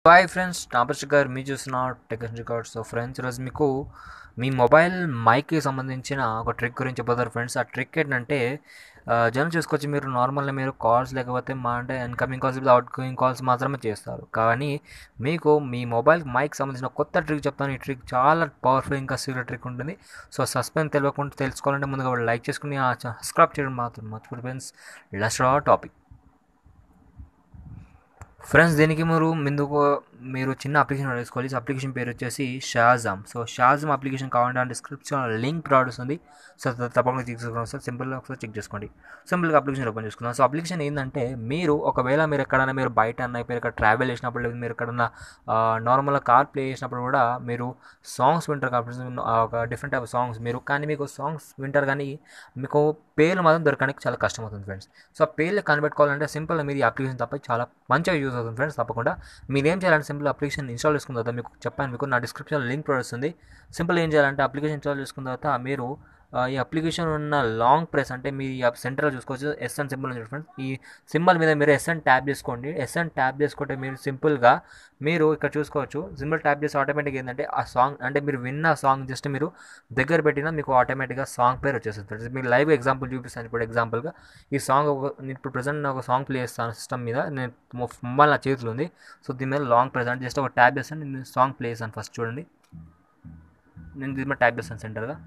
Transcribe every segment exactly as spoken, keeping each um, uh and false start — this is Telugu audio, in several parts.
హాయ్ ఫ్రెండ్స్, టాపర్స్ గారు మీరు చూస్తున్న టెక్నికల్ రికార్డ్స్. సో ఫ్రెండ్స్, ఈరోజు మీకు మీ మొబైల్ మైక్కి సంబంధించిన ఒక ట్రిక్ గురించి చెప్పబోతారు ఫ్రెండ్స్. ఆ ట్రిక్ ఏంటంటే జనం చూసుకోవచ్చు, మీరు నార్మల్గా మీరు కాల్స్ లేకపోతే మా అంటే incoming calls outgoing calls మాత్రమే చేస్తారు. కానీ మీకు మీ మొబైల్ మైక్ సంబంధించిన కొత్త ట్రిక్ చెప్తాను. ఈ ట్రిక్ చాలా పవర్ఫుల్, ఇంకా సీక్రెట్ ట్రిక్ ఉంటుంది. సో సస్పెన్స్ తెలియకుండా తెలుసుకోవాలంటే ముందుగా లైక్ చేసుకుని సబ్స్క్రైబ్ చేయడం మాత్రం మర్చిపోయి friends. Let's start topic. Friends, దీనికి మీరు ముందుకు మీరు చిన్న అప్లికేషన్ వేసుకోవాలి. ఈ అప్లికేషన్ పేరు వచ్చేసి షాజామ్. సో షాజామ్ అప్లికేషన్ కావాలంటే ఆ డిస్క్రిప్షన్ లింక్ ప్రొవైడ్ ఉంది. సో తప్పకుండా చెక్ చేసుకోండి సార్. సింపుల్గా ఒకసారి చెక్ చేసుకోండి. సింపుల్గా అప్లికేషన్ ఓపెన్ చేసుకుందాం. సో అప్లికేషన్ ఏంటంటే, మీరు ఒకవేళ మీరు ఎక్కడైనా మీరు బయట అన్న మీరు ఇక్కడ ట్రావెల్ చేసినప్పుడు, లేదా మీరు ఎక్కడన్నా నార్మల్గా కార్ ప్లే చేసినప్పుడు కూడా మీరు సాంగ్స్ వింటారు కాబట్టి ఒక డిఫరెంట్ టైప్ ఆఫ్ సాంగ్స్ మీరు కానీ మీకు సాంగ్స్ వింటారు కానీ మీకు పేర్లు మాత్రం దొరకడానికి చాలా కష్టం అవుతుంది ఫ్రెండ్స్. సో ఆ పేర్లు కనిపెట్టుకోవాలంటే సింపుల్గా మీరు ఈ అప్లికేషన్ తప్ప చాలా మంచిగా యూజ్ అవుతుంది ఫ్రెండ్స్. తప్పకుండా మీరు ఏం చేయాలంటే సింపుల్ అప్లికేషన్ ఇన్స్టాల్ చేసుకున్న తర్వాత మీకు చెప్పాను, మీకు నా డిస్క్రిప్షన్ లింక్ వస్తుంది. సింపుల్ ఏం చేయాలంటే అప్లికేషన్ ఇన్స్టాల్ చేసుకున్న తర్వాత మీరు ఈ అప్లికేషన్ ఉన్న లాంగ్ ప్రెస్ అంటే మీ సెంటర్లో చూసుకోవచ్చు, ఎస్ అని సింబల్ ఉంది ఫ్రెండ్స్. ఈ సింబల్ మీద మీరు ఎస్ అని ట్యాప్ చేసుకోండి. ఎస్ అని ట్యాప్ చేసుకుంటే మీరు సింపుల్గా మీరు ఇక్కడ చూసుకోవచ్చు, సింబల్ ట్యాప్ చేసి ఆటోమేటిక్గా ఏంటంటే ఆ సాంగ్ అంటే మీరు విన్న సాంగ్ జస్ట్ మీరు దగ్గర పెట్టినా మీకు ఆటోమేటిక్గా సాంగ్ పేరు వచ్చేస్తుంది. మీకు లైవ్ ఎగ్జాంపుల్ చూపిస్తాను. ఇప్పుడు ఎగ్జాంపుల్గా ఈ సాంగ్ ఇప్పుడు ప్రజెంట్ ఒక సాంగ్ ప్లే చేస్తాను సిస్టమ్ మీద, నేను మొబైల్ నా చేతిలో ఉంది. సో దీని మీద లాంగ్ ప్రెస్ అంటే జస్ట్ ఒక ట్యాప్ చేస్తాను, నేను సాంగ్ ప్లే చేస్తాను. ఫస్ట్ చూడండి, నేను దీని మీద ట్యాప్ చేస్తాను సెంటర్గా.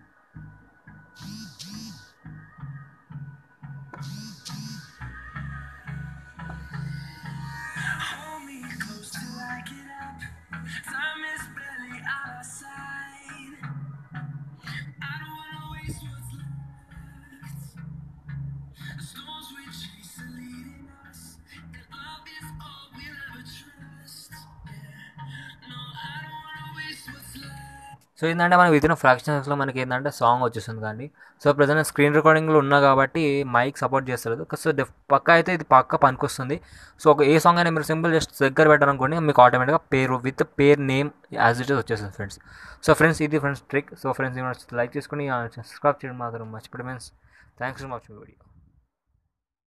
సో ఏంటంటే మనకి వితిన్ ఫ్రాక్షన్స్లో మనకి ఏంటంటే సాంగ్ వచ్చేస్తుంది. కానీ సో ప్రజెంట్ స్క్రీన్ రికార్డింగ్లో ఉన్నా కాబట్టి మైక్ సపోర్ట్ చేస్తలేదు. సో డెఫ్ పక్క అయితే ఇది పక్క పనికొస్తుంది. సో ఒక ఏ సాంగ్ అయినా మీరు సింపుల్ జస్ట్ దగ్గర పెట్టారనుకోండి, మీకు ఆటోమేటిక్గా పేరు విత్ పేరు నేమ్ యాజ్ ఇట్ ఈస్ వచ్చేస్తుంది ఫ్రెండ్స్. సో ఫ్రెండ్స్, ఇది friends trick. So friends, like చేసుకుని సబ్స్క్రైబ్ చేయడం మాత్రం మర్చిపోయి friends. Thanks for watching video.